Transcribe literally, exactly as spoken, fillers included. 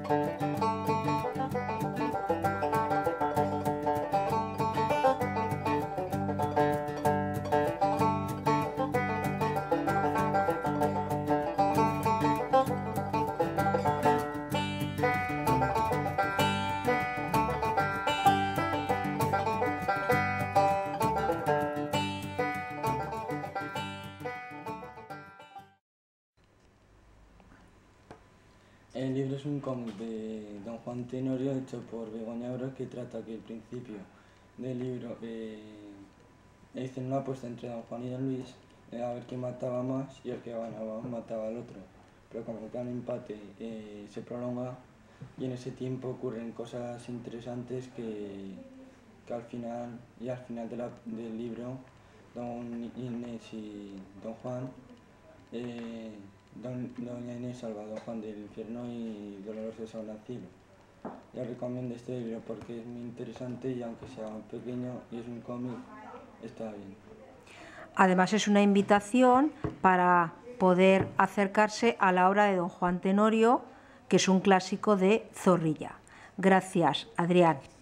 El libro es un cómic de Don Juan Tenorio hecho por Begoña Bros, que trata que el principio del libro eh, dicen una apuesta entre Don Juan y Don Luis, eh, a ver quién mataba más, y el que ganaba mataba al otro. Pero como que un empate eh, se prolonga, y en ese tiempo ocurren cosas interesantes que, que al final, y al final de la, del libro, Don Inés y Don Juan eh, Don, Doña Inés salva a Don Juan del infierno y Dolores se salva al cielo. Yo recomiendo este libro porque es muy interesante y aunque sea pequeño y es un cómic, está bien. Además es una invitación para poder acercarse a la obra de Don Juan Tenorio, que es un clásico de Zorrilla. Gracias, Adrián.